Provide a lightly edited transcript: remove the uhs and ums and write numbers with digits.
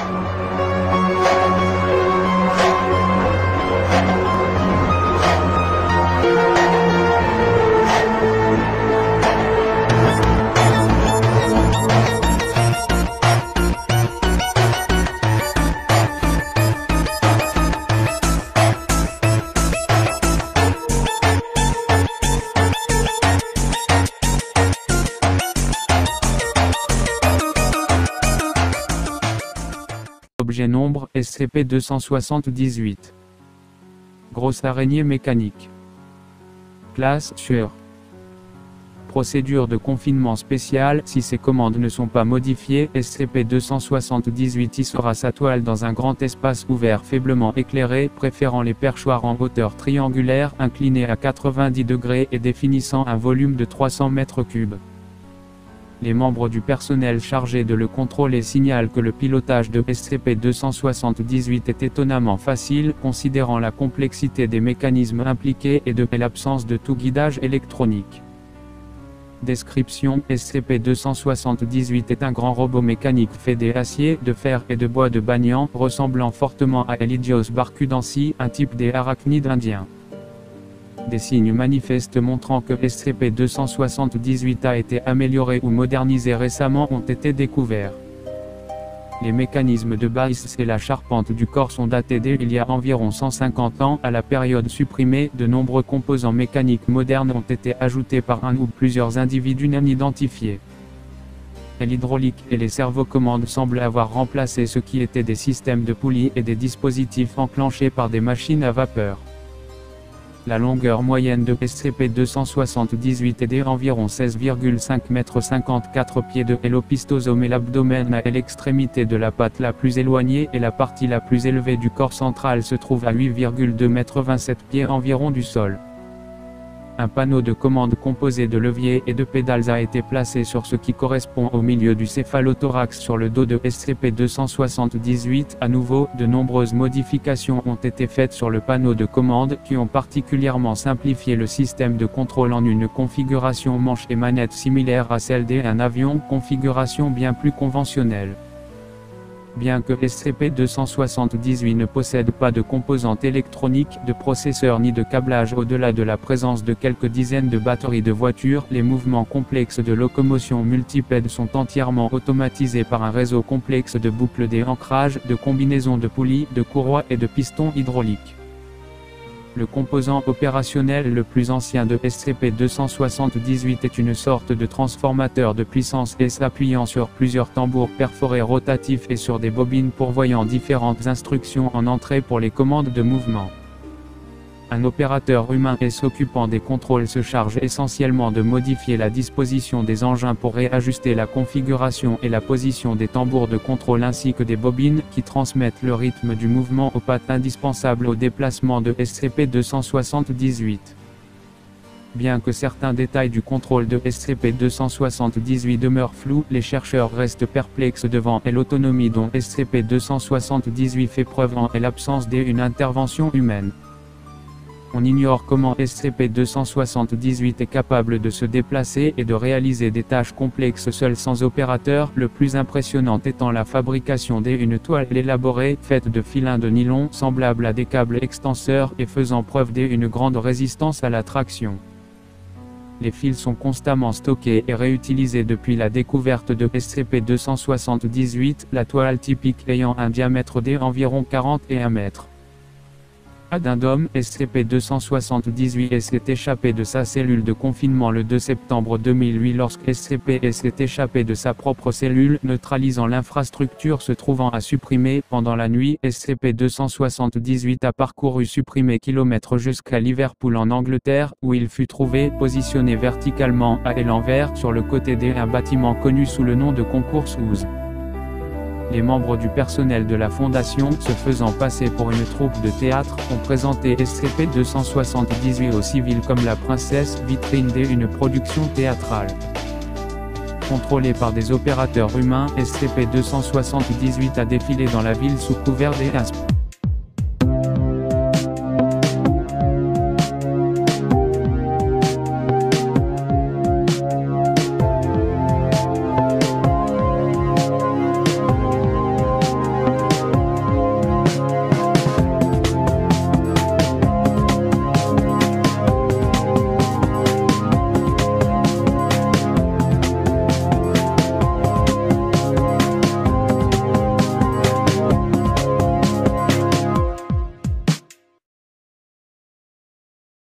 Objet nombre SCP-278. Grosse araignée mécanique. Classe Sûre. Procédure de confinement spéciale. Si ces commandes ne sont pas modifiées, SCP-278 hissera sa toile dans un grand espace ouvert faiblement éclairé, préférant les perchoirs en hauteur triangulaire, inclinés à 90 degrés et définissant un volume de 300 mètres cubes. Les membres du personnel chargés de le contrôler signalent que le pilotage de SCP-278 est étonnamment facile, considérant la complexité des mécanismes impliqués et l'absence de tout guidage électronique. Description: SCP-278 est un grand robot mécanique fait d'acier, de fer et de bois de banyan, ressemblant fortement à Elidios barcudancy, un type des arachnides indiens. Des signes manifestes montrant que SCP-278 a été amélioré ou modernisé récemment ont été découverts. Les mécanismes de base et la charpente du corps sont datés d'il y a environ 150 ans. À la période supprimée, de nombreux composants mécaniques modernes ont été ajoutés par un ou plusieurs individus non identifiés. L'hydraulique et les servocommandes semblent avoir remplacé ce qui étaient des systèmes de poulies et des dispositifs enclenchés par des machines à vapeur. La longueur moyenne de SCP-278 est d'environ 16,5 m 54 pieds et l'opistosome et l'abdomen à l'extrémité de la patte la plus éloignée et la partie la plus élevée du corps central se trouve à 8,2 m 27 pieds environ du sol. Un panneau de commande composé de leviers et de pédales a été placé sur ce qui correspond au milieu du céphalothorax sur le dos de SCP-278. À nouveau, de nombreuses modifications ont été faites sur le panneau de commande, qui ont particulièrement simplifié le système de contrôle en une configuration manche et manette similaire à celle d'un avion, configuration bien plus conventionnelle. Bien que SCP-278 ne possède pas de composantes électroniques, de processeurs ni de câblage au-delà de la présence de quelques dizaines de batteries de voitures, les mouvements complexes de locomotion multipède sont entièrement automatisés par un réseau complexe de boucles d'ancrage, de combinaisons de poulies, de courroies et de pistons hydrauliques. Le composant opérationnel le plus ancien de SCP-278 est une sorte de transformateur de puissance s'appuyant sur plusieurs tambours perforés rotatifs et sur des bobines pourvoyant différentes instructions en entrée pour les commandes de mouvement. Un opérateur humain s'occupant des contrôles se charge essentiellement de modifier la disposition des engins pour réajuster la configuration et la position des tambours de contrôle ainsi que des bobines qui transmettent le rythme du mouvement aux pattes indispensables au déplacement de SCP-278. Bien que certains détails du contrôle de SCP-278 demeurent flous, les chercheurs restent perplexes devant l'autonomie dont SCP-278 fait preuve en l'absence d'une intervention humaine. On ignore comment SCP-278 est capable de se déplacer et de réaliser des tâches complexes seul sans opérateur, le plus impressionnant étant la fabrication d'une toile élaborée, faite de filins de nylon, semblables à des câbles extenseurs et faisant preuve d'une grande résistance à la traction. Les fils sont constamment stockés et réutilisés depuis la découverte de SCP-278, la toile typique ayant un diamètre d'environ 41 mètres. Addendum, SCP-278 s'est échappé de sa cellule de confinement le 2 septembre 2008 lorsque SCP s'est échappé de sa propre cellule, neutralisant l'infrastructure se trouvant à supprimer. Pendant la nuit, SCP-278 a parcouru supprimer kilomètres jusqu'à Liverpool en Angleterre, où il fut trouvé, positionné verticalement à l'envers, sur le côté d'un bâtiment connu sous le nom de Concourse House. Les membres du personnel de la fondation, se faisant passer pour une troupe de théâtre, ont présenté SCP-278 aux civils comme la princesse, vitrine d'une production théâtrale. Contrôlé par des opérateurs humains, SCP-278 a défilé dans la ville sous couvert des